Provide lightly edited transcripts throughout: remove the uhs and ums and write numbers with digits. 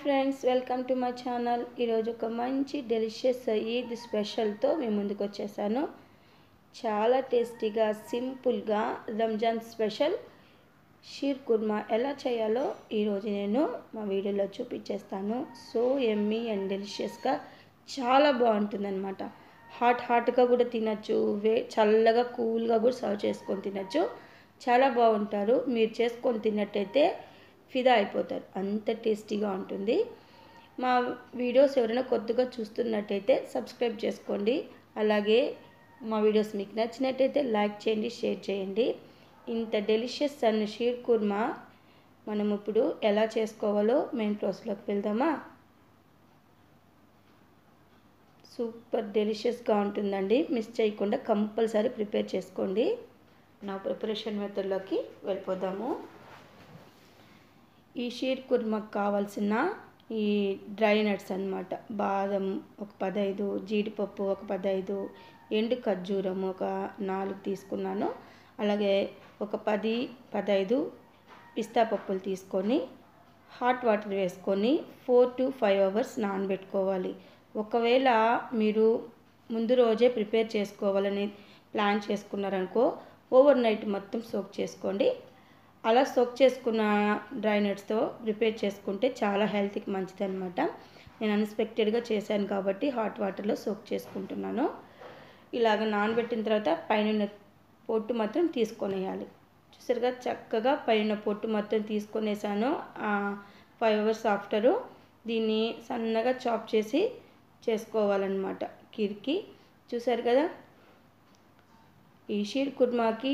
Friends, welcome to my channel. ఈరోజు ఒక మంచి డెలిషియస్ ఈద్ స్పెషల్తో మీ ముందుకు వచ్చేసాను. చాలా టేస్టీగా సింపుల్గా రంజాన్ స్పెషల్ షీర్ కుర్మా ఎలా చేయాలో ఈరోజు నేను మా వీడియోలో చూపించేస్తాను. సో ఎమ్మీ అండ్ డెలిషియస్గా చాలా బాగుంటుందన్నమాట. హాట్గా కూడా తినచ్చు, చల్లగా కూల్గా కూడా సర్వ్ చేసుకొని తినచ్చు. చాలా బాగుంటారు. మీరు చేసుకొని తిన్నట్టయితే ఫిదా అయిపోతారు, అంత టేస్టీగా ఉంటుంది. మా వీడియోస్ ఎవరైనా కొత్తగా చూస్తున్నట్టయితే సబ్స్క్రైబ్ చేసుకోండి. అలాగే మా వీడియోస్ మీకు నచ్చినట్టయితే లైక్ చేయండి, షేర్ చేయండి. ఇంత డెలిషియస్ అన్న షీర్ కుర్మా మనం ఇప్పుడు ఎలా చేసుకోవాలో మెయిన్ ప్రాసెస్లోకి వెళ్దామా. సూపర్ డెలిషియస్గా ఉంటుందండి. మిస్ చేయకుండా కంపల్సరీ ప్రిపేర్ చేసుకోండి. నా ప్రిపరేషన్ మెథడ్లోకి వెళ్ళిపోదాము. ఈ షీర్ కుర్మాకు కావాల్సిన ఈ డ్రై నట్స్ అన్నమాట. బాదం ఒక 15, జీడిపప్పు ఒక 15, ఎండు ఖర్జూరం ఒక 4 తీసుకున్నాను. అలాగే ఒక 10-15 పిస్తా పప్పులు తీసుకొని హాట్ వాటర్ వేసుకొని 4 to 5 hours నానబెట్టుకోవాలి. ఒకవేళ మీరు ముందు రోజే ప్రిపేర్ చేసుకోవాలని ప్లాన్ చేసుకున్నారనుకో, ఓవర్ నైట్ మొత్తం సోక్ చేసుకోండి. అలా సోక్ చేసుకున్న డ్రై నట్స్తో ప్రిపేర్ చేసుకుంటే చాలా హెల్త్కి మంచిది అనమాట. నేను అన్ఎక్స్పెక్టెడ్గా చేశాను కాబట్టి హాట్ వాటర్లో సోక్ చేసుకుంటున్నాను. ఇలాగ నానబెట్టిన తర్వాత పైన పొట్టు మాత్రం తీసుకొనేయాలి. చూసారుగా, చక్కగా పైన పొట్టు మొత్తం తీసుకొనేసాను. 5 hours ఆఫ్టరు దీన్ని సన్నగా చాప్ చేసి చేసుకోవాలన్నమాట కీర్కి. చూసారు కదా, ఈ షీర్ కుర్మాకి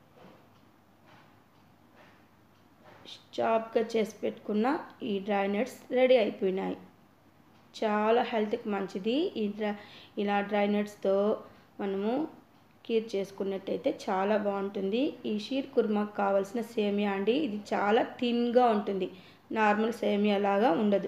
చాప్గా చేసి పెట్టుకున్న ఈ డ్రై నట్స్ రెడీ అయిపోయినాయి. చాలా హెల్త్కి మంచిది. ఇలా డ్రై నట్స్తో మనము కీర్ చేసుకున్నట్టయితే చాలా బాగుంటుంది. ఈ షీర్ కుర్మాకు కావాల్సిన సేమియా అండి, ఇది చాలా థిన్గా ఉంటుంది, నార్మల్ సేమియా లాగా ఉండదు.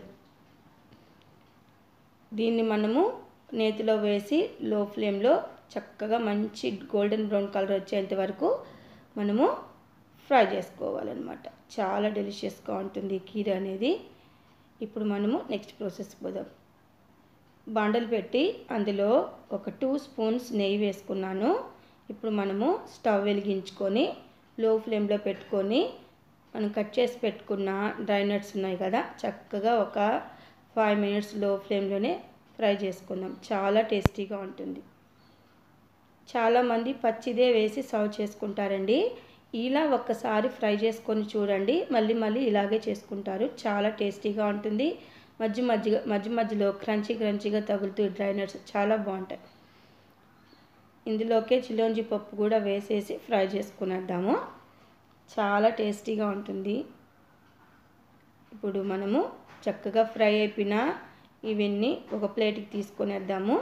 దీన్ని మనము నేతిలో వేసి లో ఫ్లేమ్లో చక్కగా మంచి గోల్డెన్ బ్రౌన్ కలర్ వచ్చేంత వరకు మనము ఫ్రై చేసుకోవాలన్నమాట. చాలా డెలిషియస్గా ఉంటుంది కీర్ అనేది. ఇప్పుడు మనము నెక్స్ట్ ప్రాసెస్ పోదాం. బాండలు పెట్టి అందులో ఒక 2 spoons నెయ్యి వేసుకున్నాను. ఇప్పుడు మనము స్టవ్ వెలిగించుకొని లో ఫ్లేమ్లో పెట్టుకొని మనం కట్ చేసి పెట్టుకున్న డ్రై నట్స్ ఉన్నాయి కదా, చక్కగా ఒక 5 minutes లో ఫ్లేమ్లోనే ఫ్రై చేసుకుందాం. చాలా టేస్టీగా ఉంటుంది. చాలామంది పచ్చిదే వేసి సర్వ్ చేసుకుంటారండి. ఇలా ఒక్కసారి ఫ్రై చేసుకొని చూడండి, మళ్ళీ ఇలాగే చేసుకుంటారు. చాలా టేస్టీగా ఉంటుంది. మధ్యలో క్రంచీగా తగులుతూ డ్రై నట్స్ చాలా బాగుంటాయి. ఇందులోకే చిలోంజి పప్పు కూడా వేసేసి ఫ్రై చేసుకునేద్దాము. చాలా టేస్టీగా ఉంటుంది. ఇప్పుడు మనము చక్కగా ఫ్రై అయిపోయిన ఇవన్నీ ఒక ప్లేట్కి తీసుకునేద్దాము.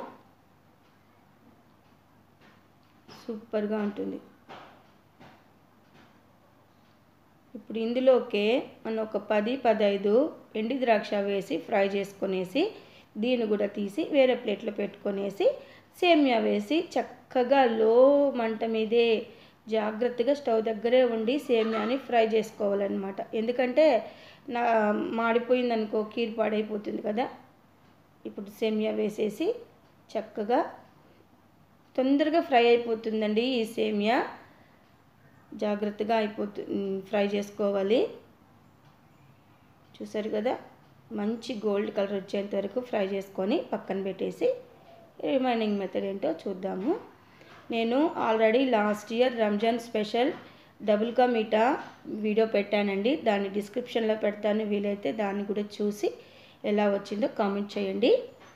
సూపర్గా ఉంటుంది. ఇప్పుడు ఇందులోకే మనం ఒక 10-15 ఎండు ద్రాక్ష వేసి ఫ్రై చేసుకొనేసి దీన్ని కూడా తీసి వేరే ప్లేట్లో పెట్టుకొనేసి సేమియా వేసి చక్కగా లో మంట మీదే జాగ్రత్తగా స్టవ్ దగ్గరే ఉండి సేమియాని ఫ్రై చేసుకోవాలన్నమాట. ఎందుకంటే మాడిపోయిందనుకో కీర్ పాడైపోతుంది కదా. ఇప్పుడు సేమియా వేసేసి చక్కగా తొందరగా ఫ్రై అయిపోతుందండి ఈ సేమియా. జాగ్రత్తగా ఫ్రై చేసుకోవాలి. చూసారు కదా, మంచి గోల్డ్ కలర్ వచ్చేంత వరకు ఫ్రై చేసుకొని పక్కన పెట్టేసి రిమైనింగ్ మెథడ్ ఏంటో చూద్దాము. నేను already last year Ramzan special double ka meetha video పెట్టానండి. దాన్ని డిస్క్రిప్షన్లో పెడతాను, వీలైతే దాన్ని కూడా చూసి ఎలా వచ్చిందో కామెంట్ చేయండి.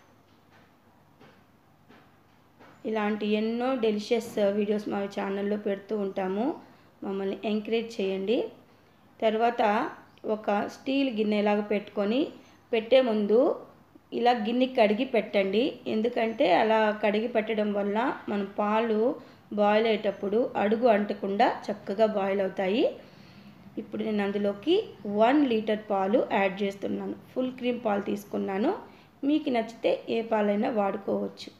ఇలాంటి ఎన్నో డెలిషియస్ వీడియోస్ మా ఛానల్లో పెడుతూ ఉంటాము. మమ్మల్ని ఎంకరేజ్ చేయండి. తర్వాత ఒక స్టీల్ గిన్నెలాగా పెట్టుకొని పెట్టే ముందు ఇలా గిన్నె కడిగి పెట్టండి. ఎందుకంటే అలా కడిగి పెట్టడం వల్ల మన పాలు బాయిల్ అయ్యేటప్పుడు అడుగు అంటకుండా చక్కగా బాయిల్ అవుతాయి. ఇప్పుడు నేను అందులోకి 1 liter పాలు యాడ్ చేస్తున్నాను. ఫుల్ క్రీమ్ పాలు తీసుకున్నాను. మీకు నచ్చితే ఏ పాలైనా వాడుకోవచ్చు.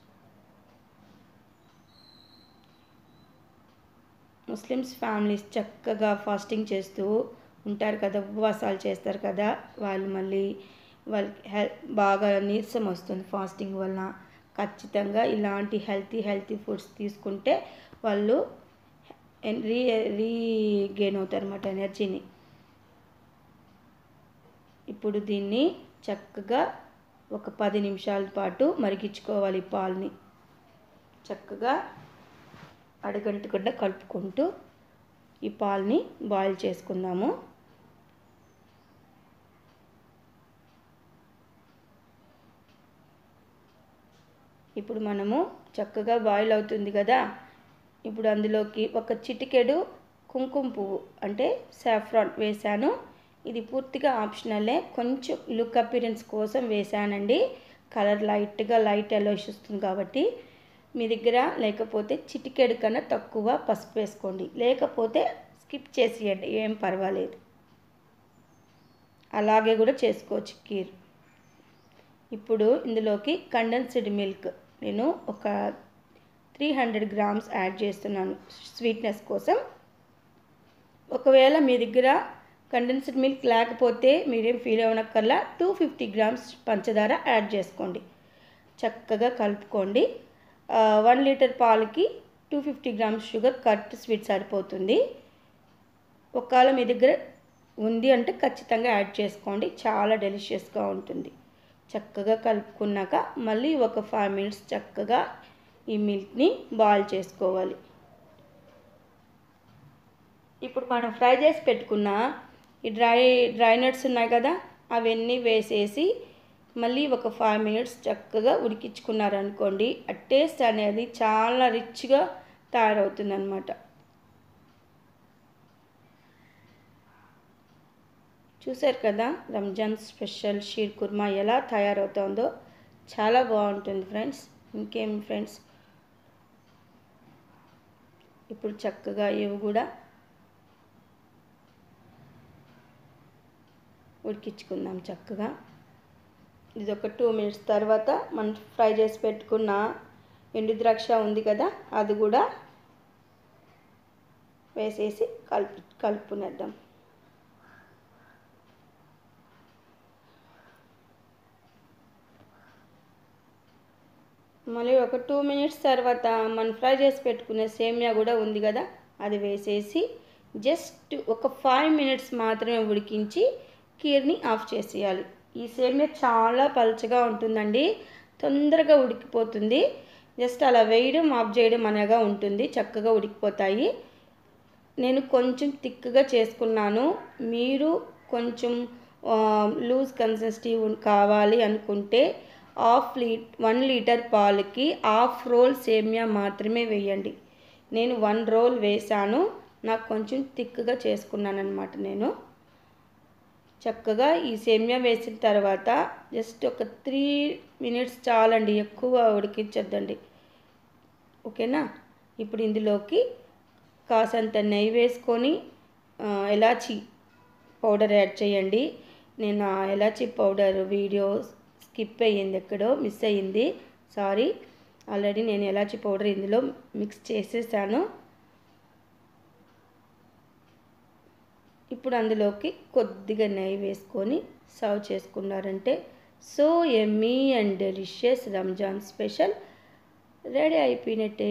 ముస్లిమ్స్ ఫ్యామిలీస్ చక్కగా ఫాస్టింగ్ చేస్తూ ఉంటారు కదా, ఉపవాసాలు చేస్తారు కదా, వాళ్ళు మళ్ళీ వాళ్ళకి బాగా నీరసం వస్తుంది ఫాస్టింగ్ వలన. ఖచ్చితంగా ఇలాంటి హెల్తీ ఫుడ్స్ తీసుకుంటే వాళ్ళు రీగెయిన్ అవుతారు అన్నమాట ఎనర్జీని. ఇప్పుడు దీన్ని చక్కగా ఒక 10 నిమిషాల పాటు మరిగించుకోవాలి. పాలని చక్కగా అడగంటకుండా కలుపుకుంటూ ఈ పాలని బాయిల్ చేసుకుందాము. ఇప్పుడు మనము చక్కగా బాయిల్ అవుతుంది కదా, ఇప్పుడు అందులోకి ఒక చిటికెడు కుంకుమ పువ్వు అంటే సాఫ్రాన్ వేసాను. ఇది పూర్తిగా ఆప్షనలే, కొంచెం లుక్ అపిరెన్స్ కోసం వేసానండి. కలర్ లైట్ ఎల్లోయిష్ వస్తుంది కాబట్టి. మీ దగ్గర లేకపోతే చిటికెడు కన్నా తక్కువ పసుపు వేసుకోండి, లేకపోతే స్కిప్ చేసేయండి, ఏం పర్వాలేదు. అలాగే కూడా చేసుకోవచ్చు కీర్. ఇప్పుడు ఇందులోకి కండెన్స్డ్ మిల్క్ నేను ఒక 300 గ్రామ్స్ యాడ్ చేస్తున్నాను స్వీట్నెస్ కోసం. ఒకవేళ మీ దగ్గర కండెన్స్డ్ మిల్క్ లేకపోతే మీరేం ఫీల్ అవ్వనక్కర్లా, 250 గ్రామ్స్ పంచదార యాడ్ చేసుకోండి. చక్కగా కలుపుకోండి. 1 లీటర్ పాలకి 250 గ్రామ్స్ షుగర్ కరెక్ట్ స్వీట్ సరిపోతుంది. ఒకవేళ మీ దగ్గర ఉంది అంటే ఖచ్చితంగా యాడ్ చేసుకోండి, చాలా డెలిషియస్గా ఉంటుంది. చక్కగా కలుపుకున్నాక మళ్ళీ ఒక 5 మినిట్స్ చక్కగా ఈ మిల్క్ని బాయిల్ చేసుకోవాలి. ఇప్పుడు మనం ఫ్రై చేసి పెట్టుకున్న ఈ డ్రై నట్స్ ఉన్నాయి కదా, అవన్నీ వేసేసి మళ్ళీ ఒక 5 మినిట్స్ చక్కగా ఉడికించుకున్నారనుకోండి, ఆ టేస్ట్ అనేది చాలా రిచ్గా తయారవుతుంది అన్నమాట. చూసారు కదా రంజాన్ స్పెషల్ షీర్ కుర్మా ఎలా తయారవుతుందో, చాలా బాగుంటుంది ఫ్రెండ్స్. ఇంకేం ఫ్రెండ్స్, ఇప్పుడు చక్కగా ఇవి కూడా ఉడికించుకుందాం చక్కగా. ఇది ఒక 2 మినిట్స్ తర్వాత మనం ఫ్రై చేసి పెట్టుకున్న ఎండు ద్రాక్ష ఉంది కదా, అది కూడా వేసేసి కలుపుకునేద్దాం. మళ్ళీ ఒక 2 మినిట్స్ తర్వాత మనం ఫ్రై చేసి పెట్టుకునే సేమియా కూడా ఉంది కదా, అది వేసేసి జస్ట్ ఒక 5 మినిట్స్ మాత్రమే ఉడికించి కీర్ని ఆఫ్ చేసేయాలి. ఈ సేమియా చాలా పలుచగా ఉంటుందండి, తొందరగా ఉడికిపోతుంది. జస్ట్ అలా వేయడం ఆఫ్ చేయడం అనగా ఉంటుంది, చక్కగా ఉడికిపోతాయి. నేను కొంచెం థిక్గా చేసుకున్నాను. మీరు కొంచెం లూజ్ కన్సిస్టెన్సీ కావాలి అనుకుంటే 1 లీటర్ పాలకి 1/2 రోల్ సేమియా మాత్రమే వేయండి. నేను 1 రోల్ వేసాను, నాకు కొంచెం థిక్గా చేసుకున్నాను అన్నమాట. నేను చక్కగా ఈ సేమియా వేసిన తర్వాత జస్ట్ ఒక 3 మినిట్స్ చాలండి, ఎక్కువ ఉడికించొద్దండి, ఓకేనా. ఇప్పుడు ఇందులోకి కాసంత నెయ్యి వేసుకొని ఎలాచీ పౌడర్ యాడ్ చేయండి. నేను ఆ ఎలాచీ పౌడర్ వీడియో స్కిప్ అయ్యింది, ఎక్కడో మిస్ అయ్యింది, సారీ. ఆల్రెడీ నేను ఎలాచీ పౌడర్ ఇందులో మిక్స్ చేసేసాను. ఇప్పుడు అందులోకి కొద్దిగా నెయ్యి వేసుకొని సర్వ్ చేసుకున్నారంటే so yummy and delicious Ramzan special ready అయిపోయినట్టే.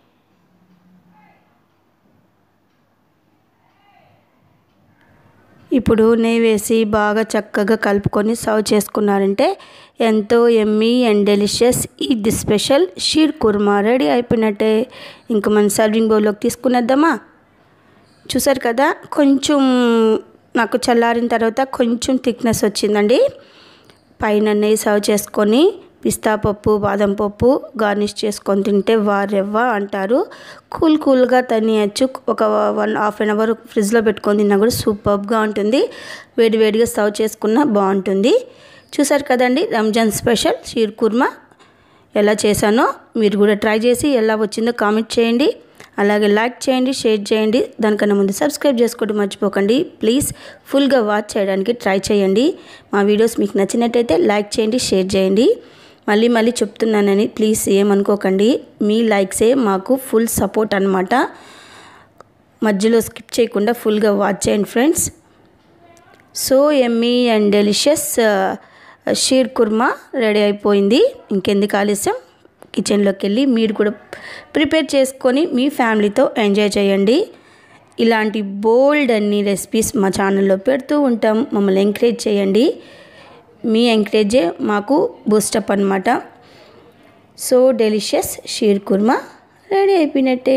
ఇప్పుడు నెయ్యి వేసి బాగా చక్కగా కలుపుకొని సర్వ్ చేసుకున్నారంటే ఎంతో yummy and delicious Eid special sheer kurma ready అయిపోయినట్టే. ఇంకా మనం సర్వింగ్ బౌల్లోకి తీసుకునేద్దామా. చూసారు కదా, కొంచెం నాకు చల్లారిన తర్వాత కొంచెం థిక్నెస్ వచ్చిందండి. పైన నెయ్యి సర్వ్ చేసుకొని పిస్తా పప్పు బాదం పప్పు గార్నిష్ చేసుకొని తింటే వారెవ్వ అంటారు. కూల్గా తినేయచ్చు. ఒక 1/2 an hour ఫ్రిడ్జ్లో పెట్టుకొని తిన్నా కూడా సూపర్గా ఉంటుంది. వేడివేడిగా సర్వ్ చేసుకున్నా బాగుంటుంది. చూసారు కదండి రంజాన్ స్పెషల్ షీర్ కుర్మా ఎలా చేశానో. మీరు కూడా ట్రై చేసి ఎలా వచ్చిందో కామెంట్ చేయండి. అలాగే లైక్ చేయండి, షేర్ చేయండి. దానికన్నా ముందు సబ్స్క్రైబ్ చేసుకోవడం మర్చిపోకండి ప్లీజ్. ఫుల్గా వాచ్ చేయడానికి ట్రై చేయండి. మా వీడియోస్ మీకు నచ్చినట్టయితే లైక్ చేయండి, షేర్ చేయండి. మళ్ళీ చెప్తున్నానని ప్లీజ్ ఏమనుకోకండి. మీ లైక్సే మాకు ఫుల్ సపోర్ట్ అన్నమాట. మధ్యలో స్కిప్ చేయకుండా ఫుల్గా వాచ్ చేయండి friends. So yummy and delicious sheer kurma ready అయిపోయింది. ఇంకెందుకు ఆలస్యం, కిచెన్లోకి వెళ్ళి మీరు కూడా ప్రిపేర్ చేసుకొని మీ ఫ్యామిలీతో ఎంజాయ్ చేయండి. ఇలాంటి బోల్డ్ అన్ని రెసిపీస్ మా ఛానల్లో పెడుతూ ఉంటాం. మమ్మల్ని ఎంకరేజ్ చేయండి. మీ ఎంకరేజే మాకు బూస్టప్ అనమాట. So delicious sheer kurma ready అయిపోయినట్టే.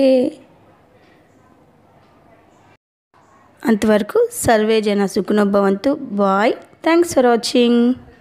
అంతవరకు సర్వే జన సుఖినో భవంతు. బాయ్. Thanks for watching.